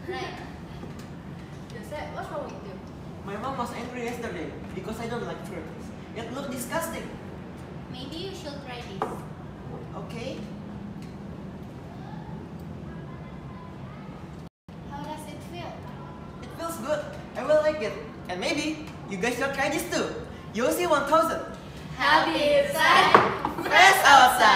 Right. Joce, what's wrong with you? My mom was angry yesterday because I don't like fruits. It looked disgusting. Maybe you should try this. Okay? How does it feel? It feels good. I will like it. And maybe you guys should try this too. Joce 1000. Happy inside, Fresh outside.